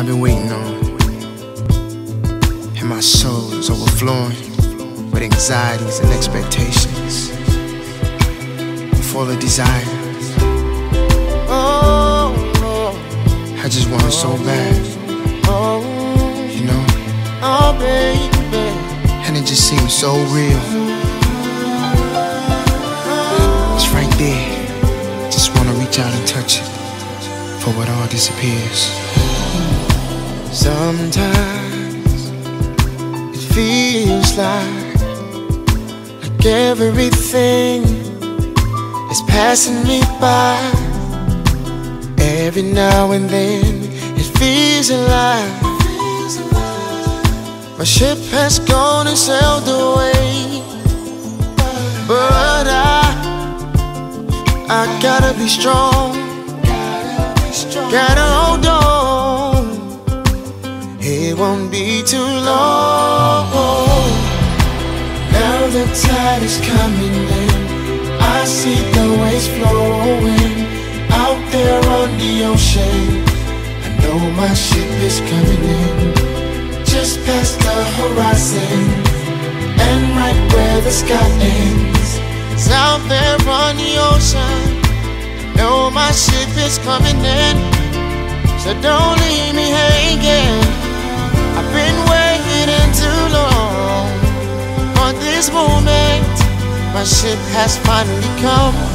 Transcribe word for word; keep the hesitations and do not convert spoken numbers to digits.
I've been waiting on, and my soul is overflowing with anxieties and expectations, full of desire. Oh, I just want it so bad, you know. Oh, baby, and it just seems so real. It's right there. Just wanna reach out and touch it, for what all disappears. Sometimes it feels like, like everything is passing me by. Every now and then it feels alive. My ship has gone and sailed away, but I, I gotta be strong. Gotta hold on, it won't be too long. Now the tide is coming in, I see the waves flowing out there on the ocean. I know my ship is coming in, just past the horizon, and right where the sky ends. It's out there on the ocean, I know my ship is coming in, so don't leave me hanging. I've been waiting too long for this moment. My ship has finally come.